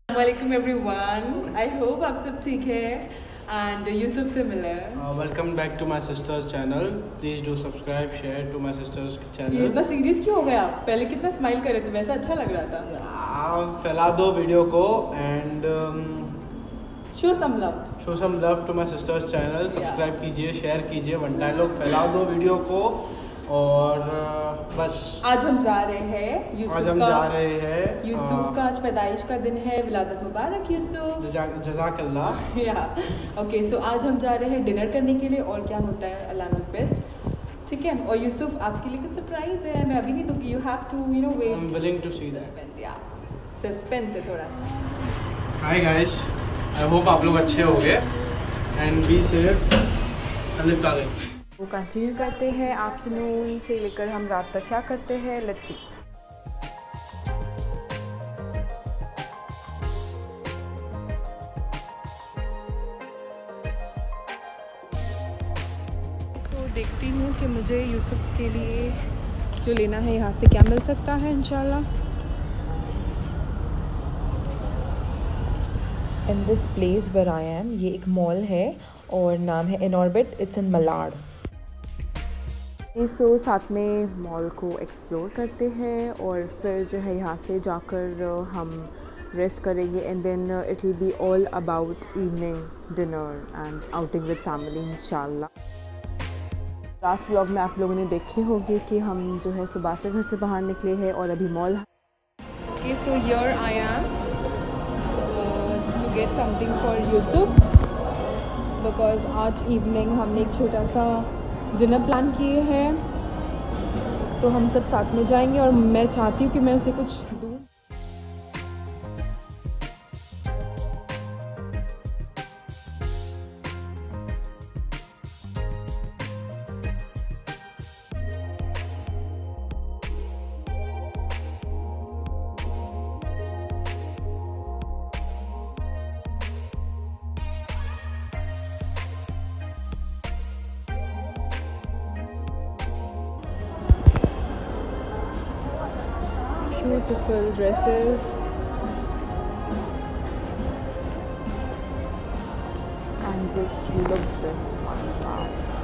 Assalamualaikum everyone. I hope आप सब ठीक है and Yusuf से मिले. Welcome back to my sister's channel. Please do subscribe, share to my sister's channel. ये इतना सीरियस क्यों हो गया आप? पहले कितना स्माइल कर रहे थे, वैसा अच्छा लग रहा था. फैला दो वीडियो को and show some love. Show some love to my sister's channel. Subscribe कीजिए, share कीजिए, वन डायलॉग फैला दो वीडियो को और बस. आज हम जा रहे हैं यूसुफ का आज पैदाइश का दिन है. विलादत मुबारक यूसुफ. जज़ाकल्लाह. ओके, सो आज हम जा रहे हैं डिनर करने के लिए और क्या होता है अल्लाह नोस बेस्ट. ठीक है. और यूसुफ आपके लिए कुछ सरप्राइज है. मैं अभी नहीं दूंगी. You have to wait. I am willing to see that. Suspense है थोड़ा. हाय गाइस, आई होप आप लोग अच्छे होंगे एंड बी सेफ. अलिफ डालें. वो कंटिन्यू करते हैं आफ्टरनून से लेकर हम रात तक क्या करते हैं. Let's see. तो देखती हूँ कि मुझे यूसुफ के लिए जो लेना है यहाँ से क्या मिल सकता है इंशाल्लाह. In this place where I am, ये एक मॉल है और नाम है Inorbit. It's in Malad. So साथ में मॉल को एक्सप्लोर करते हैं और फिर जो है यहाँ से जाकर हम रेस्ट करेंगे and then it will be all about evening dinner and outing with family इंशाल्लाह. लास्ट व्लॉग में आप लोगों ने देखे होंगे कि हम जो है सुबह से घर से बाहर निकले हैं और अभी mall. Okay, so here I am to get something for Yusuf because आज इवनिंग हमने एक छोटा सा डिनर प्लान किए हैं तो हम सब साथ में जाएंगे और मैं चाहती हूँ कि मैं उसे कुछ दूँ. Beautiful dresses and just look this one. Wow.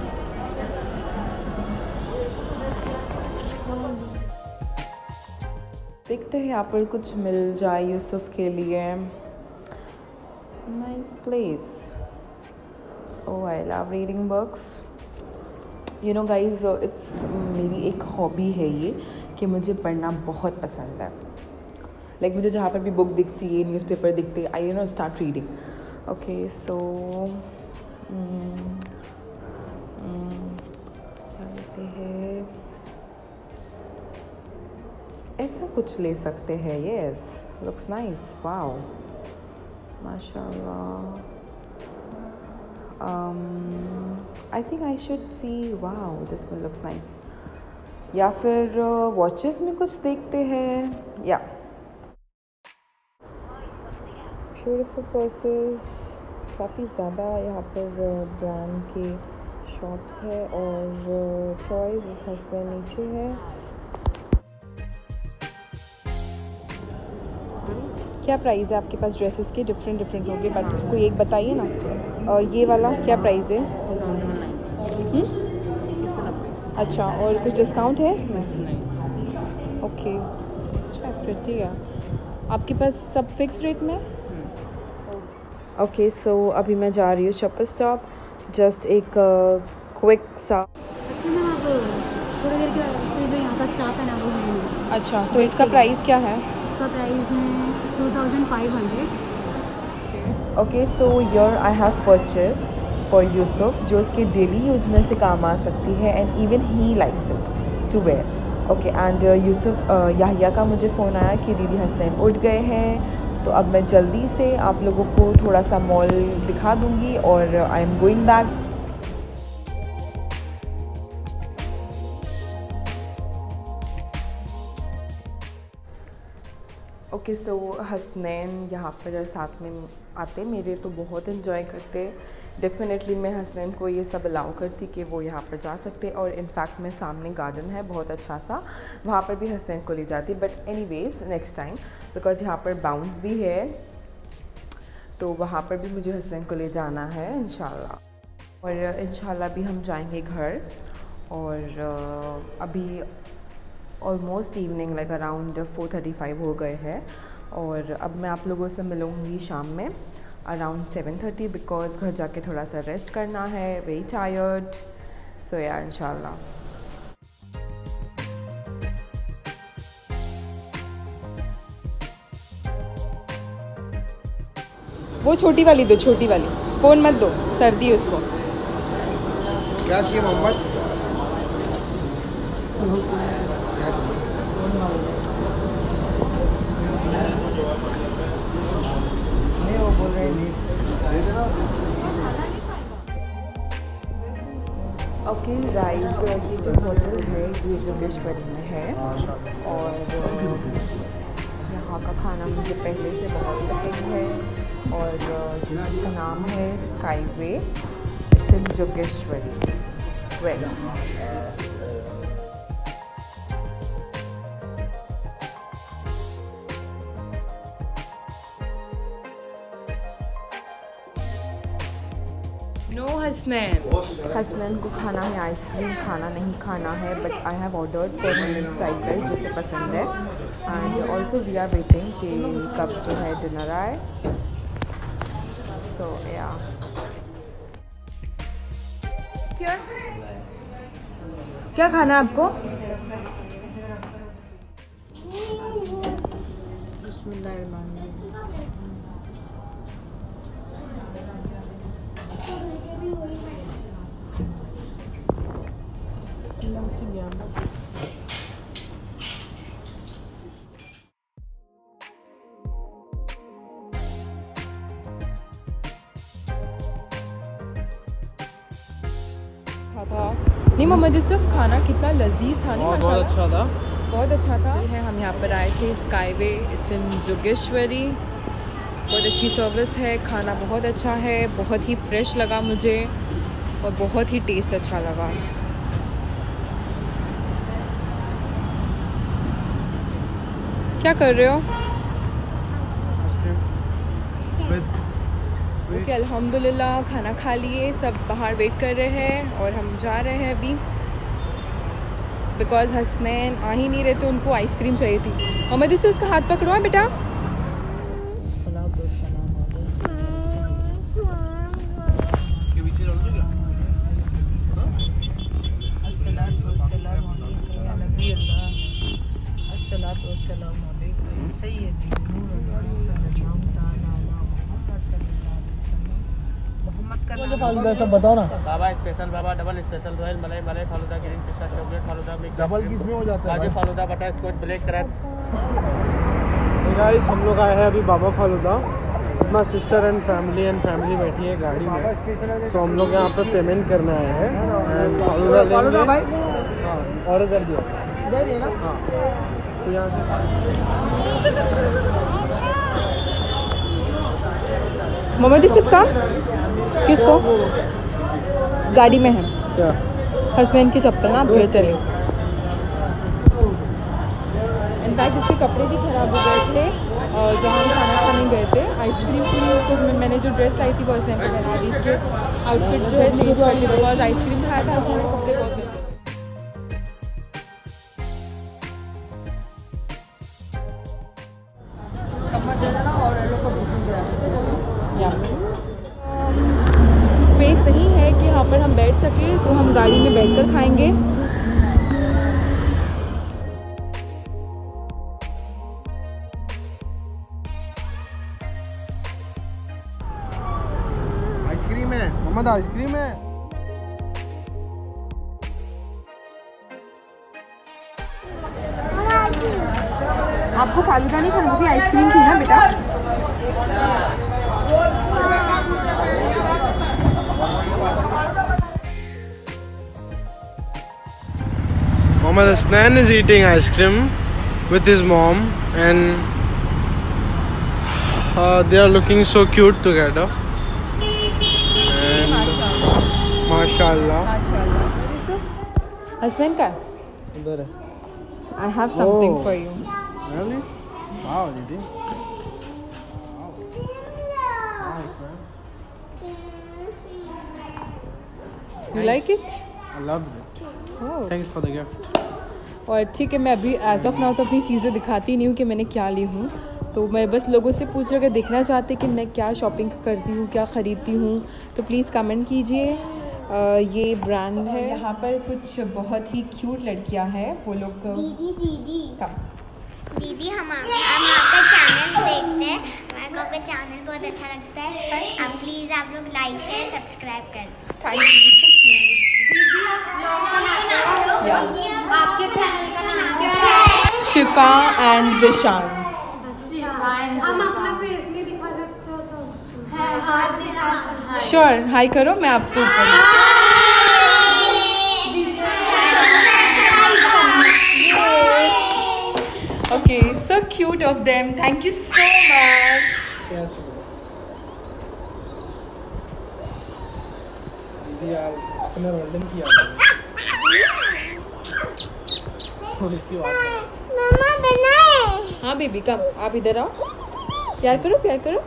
देखते हैं यहाँ पर कुछ मिल जाए यूसुफ के लिए. Nice place. Oh, I love reading books. You know guys, it's मेरी एक हॉबी है ये कि मुझे पढ़ना बहुत पसंद है. लाइक मुझे जहाँ पर भी बुक दिखती है, न्यूज़पेपर दिखती है, I start reading. Okay, so क्या लेते हैं. ऐसा कुछ ले सकते हैं. Yes, looks nice. वाओ, माशाल्लाह. I think I should see. Wow, this one looks nice. या फिर वॉचेस में कुछ देखते हैं. या ब्यूटीफुल पर्सेस. काफ़ी ज़्यादा यहाँ पर ब्रांड के शॉप्स है और चॉइस इस हंसते नीचे है. क्या प्राइस है आपके पास ड्रेसेस के? डिफरेंट होंगे बट कोई एक बताइए ना. ये वाला क्या प्राइस है? अच्छा, और कुछ डिस्काउंट है इसमें? ओके, अच्छा, प्रिटी है. आपके पास सब फिक्स रेट में? ओके, सो अभी मैं जा रही हूँ शॉपर स्टॉप. जस्ट एक क्विक सा. अच्छा मैम, आप थोड़ी देर के जो यहाँ का स्टाफ है ना वो है नहीं. अच्छा, तो इसका प्राइस क्या है? इसका प्राइस है 2500. Okay, so here I have purchase for Yusuf जो उसके डेली यूज़ में से काम आ सकती है and even he likes it to wear. Okay, and Yusuf Yahya का मुझे फ़ोन आया कि दीदी हसनैन उठ गए हैं तो अब मैं जल्दी से आप लोगों को थोड़ा सा मॉल दिखा दूँगी और I am going back. Okay, so Hasnain यहाँ पर साथ में आते मेरे तो बहुत इन्जॉय करते. डेफिनेटली मैं हसनैन को ये सब अलाउ करती कि वो यहाँ पर जा सकते और इनफैक्ट मैं सामने गार्डन है बहुत अच्छा सा, वहाँ पर भी हसनैन को ले जाती. But anyways next time, because यहाँ पर बाउंस भी है तो वहाँ पर भी मुझे हस्बैंड को ले जाना है इंशाल्लाह। और इंशाल्लाह भी हम जाएंगे घर। और अभी ऑलमोस्ट इवनिंग लाइक अराउंड 4:35 हो गए हैं। और अब मैं आप लोगों से मिलूँगी शाम में अराउंड 7:30 बिकॉज़ घर जाके थोड़ा सा रेस्ट करना है, वेरी टायर्ड। सो यार इंशाल्लाह। वो छोटी वाली दो, छोटी वाली कोन मत दो, सर्दी उसको। क्या चाहिए मोहम्मद? ओके गाइस, ये जो होटल है ये जोगेश्वरी में है। और यहाँ का खाना मुझे पहले से बहुत पसंद है। और इसका नाम है Skyway, it's in Jogeshwari west. No Hasnain को खाना है आइसक्रीम, खाना नहीं खाना है। But I have ordered for fried rice जो से पसंद है। And also we are waiting कि कब जो है डिनर आए। सो या क्या खाना है आपको? था नहीं मोहम्मद यूसुफ, खाना कितना लजीज था। नहीं बहुत अच्छा था, बहुत अच्छा था। है हम यहाँ पर आए थे स्काईवे, इट्स इन जोगेश्वरी। बहुत अच्छी सर्विस है, खाना बहुत अच्छा है, बहुत ही फ्रेश लगा मुझे और बहुत ही टेस्ट अच्छा लगा। क्या कर रहे हो? ओके अल्हम्दुलिल्लाह खाना खा लिए, सब बाहर वेट कर रहे हैं और हम जा रहे हैं अभी बिकॉज़ हसनैन आ ही नहीं रहे थे, उनको आइसक्रीम चाहिए थी। मोहम्मद यूसुफ उसका हाथ पकड़ो है बेटा। फालूदा सब बताओ ना। Baba special, Baba double special, royal malai, malai falooda, green pista, chocolate falooda, double किस में हो जाता है? Kaju falooda, butterscotch, black currant. Guys हम लोग आए हैं अभी बाबा फालूदा। अपना सिस्टर एंड फैमिली बैठी है गाड़ी में। तो हम लोग यहाँ पे पेमेंट करने आए हैं। फालूदा भाई ऑर्डर कर दिया, दे दिए ना? हाँ, तो यहाँ मोहम्मद यूसुफ का किसको गाड़ी में है क्या? हस्बैंड की चप्पल ना ले चले। इनफैक्ट इसके कपड़े भी ख़राब हो गए थे जहाँ हम खाना खाने गए थे। आइसक्रीम पूरी तो मैंने जो ड्रेस लाई थी वो हस्बैंड को बना दी, इसके आउटफिट जो है चेंज कर दी बिकॉज आइसक्रीम खाया था, हमारे कपड़े बहुत थे। स्पेस नहीं है कि यहाँ पर हम बैठ सके, तो हम गाड़ी में बैठकर खाएंगे। आइसक्रीम है मोहम्मद, आइसक्रीम है। आपको फालूदा नहीं खाना, क्योंकि आइसक्रीम थी ना बेटा। Mohammed Hasnan is eating ice cream with his mom and they are looking so cute together. And माशाल्लाह। हस्बैंड का उधर है। I have something for you. Really? Wow, दीदी। You like it? I loved it. Oh. Thanks for the gift. और ठीक है, मैं अभी एज ऑफ नाउ तो अपनी चीज़ें दिखाती नहीं हूँ कि मैंने क्या ली हूँ, तो मैं बस लोगों से पूछ रही हूँ अगर देखना चाहते कि मैं क्या शॉपिंग करती हूँ, क्या ख़रीदती हूँ, तो प्लीज़ कमेंट कीजिए। ये ब्रांड है। यहाँ पर कुछ बहुत ही क्यूट लड़कियाँ हैं, वो लोग दीदी हम आपका चैनल देखते हैं, हमारे को आपका चैनल बहुत अच्छा लगता है, आप प्लीज़ आप लोग लाइक शेयर सब्सक्राइब कर दें। Thank you. आपके चैनल का नाम क्या है? शिफा एंड विशान। हम अपना फेस नहीं दिखा सकते तो हाथ दिखा सकते हैं। श्योर, हाय करो, मैं आपको okay, so cute of them, thank you so much. Yes. दीदी यार अपने रोल्डन किया इसकी बात मम्मा बनाए। हाँ बेबी कम, आप इधर आओ, प्यार करो प्यार करो।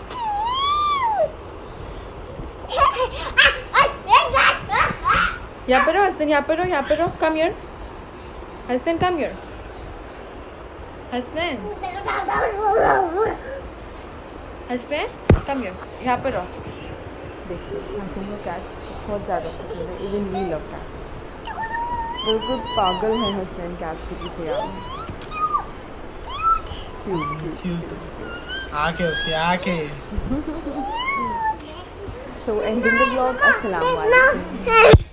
यहाँ पर रहो हसन, यहाँ पर रहो, यहाँ पर रहो, come here Hasan, come here Hasan, Hasan come here, यहाँ पर रहो। देखिए हसन को कैट्स बहुत ज़्यादा पसंद है, इवन वी लव कैट्स, बिल्कुल पागल है हसन कैट्स के पीछे यार। क्यूट आके उसके आके। So ending the vlog, assalamu alaikum.